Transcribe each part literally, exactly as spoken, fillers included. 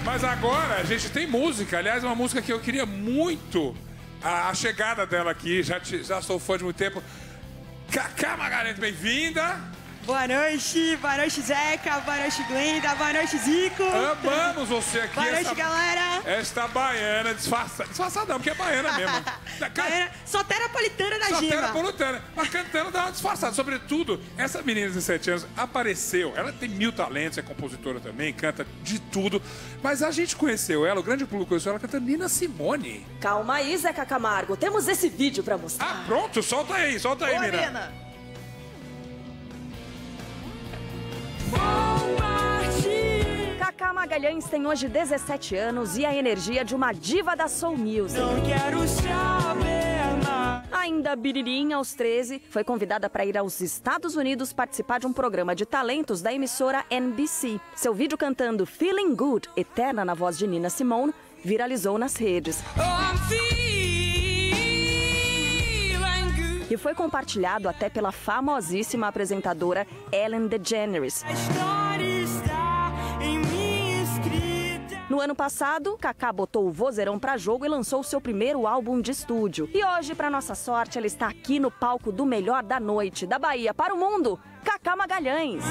Mas agora a gente tem música. Aliás, uma música que eu queria muito a, a chegada dela aqui. Já, te, já sou fã de muito tempo. Cacá Magalhães, bem-vinda. Boa noite, boa noite, Zeca, boa noite, Glenda, boa noite, Zico. Amamos você aqui. Boa noite, esta, galera. Esta baiana disfarçada. Disfarçada não, porque é baiana mesmo. Baiana, soteropolitana da Gima. Soteropolitana. Mas cantando dá uma disfarçada. Sobretudo, essa menina de dezessete anos apareceu. Ela tem mil talentos, é compositora também, canta de tudo. Mas a gente conheceu ela, o grande público conheceu ela cantando Nina Simone. Calma aí, Zeca Camargo. Temos esse vídeo pra mostrar. Ah, pronto. Solta aí, solta aí, Boa, Nina. Nina. Cacá Magalhães tem hoje dezessete anos e a energia de uma diva da soul music. Não quero saber mais. Ainda biririnha aos treze, foi convidada para ir aos Estados Unidos participar de um programa de talentos da emissora N B C. Seu vídeo cantando Feeling Good, eterna na voz de Nina Simone, viralizou nas redes. E foi compartilhado até pela famosíssima apresentadora Ellen DeGeneres. No ano passado, Cacá botou o vozeirão pra jogo e lançou seu primeiro álbum de estúdio. E hoje, pra nossa sorte, ela está aqui no palco do melhor da noite, da Bahia para o mundo, Cacá Magalhães.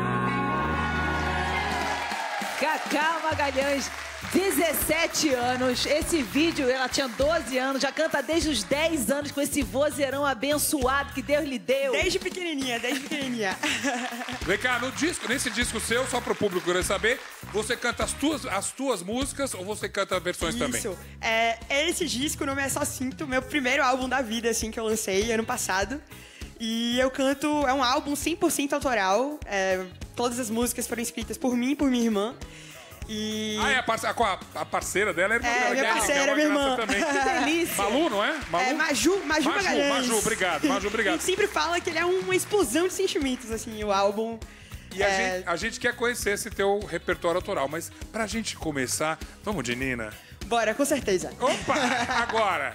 Cacá Magalhães, dezessete anos. Esse vídeo, ela tinha doze anos, já canta desde os dez anos com esse vozeirão abençoado que Deus lhe deu. Desde pequenininha, desde pequenininha. Vem cá, no disco, nesse disco seu, só pro público querer saber, você canta as tuas, as tuas músicas ou você canta versões Isso. também? Isso. É, esse disco, o nome é Só Sinto, meu primeiro álbum da vida, assim, que eu lancei ano passado. E eu canto, é um álbum cem por cento autoral. É, todas as músicas foram escritas por mim e por minha irmã. E... Ah, é a, parce a, a parceira dela é irmã É, dela, minha que parceira, é uma minha graça irmã. também. Que delícia. Malu, não é? Malu? É Maju, Maju, Maju, Magalhães. Maju, obrigado, Maju, obrigado. A gente sempre fala que ele é uma explosão de sentimentos, assim, o álbum. E a, é... gente, a gente quer conhecer esse teu repertório autoral, mas pra gente começar, vamos de Nina? Bora, com certeza. Opa, agora!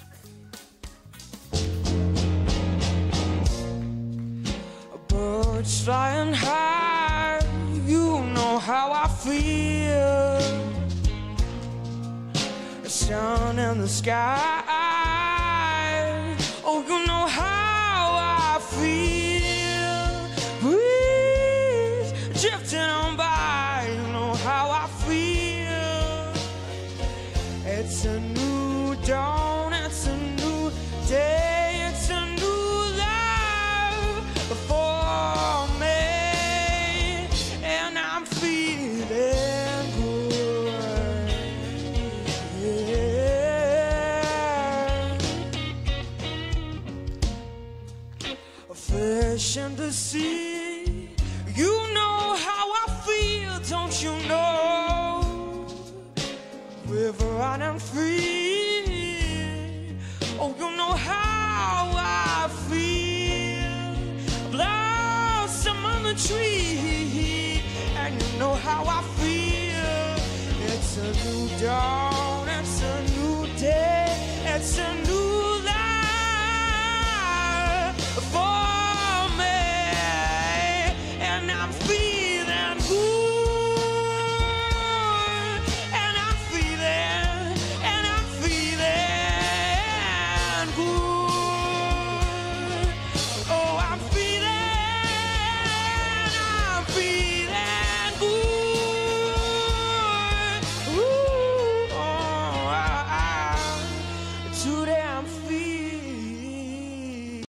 Birds flying high, you know how I feel. The sun in the sky, oh, you know how I feel. Breeze drifting on by, you know how I feel. It's a new dawn, it's a new day, it's a new life for me, and I'm feeling good. Yeah. A fish in the sea, you know how I feel, don't you know? River running free, oh, you know how I feel. Blossom on the tree, and you know how I feel. It's a new dawn.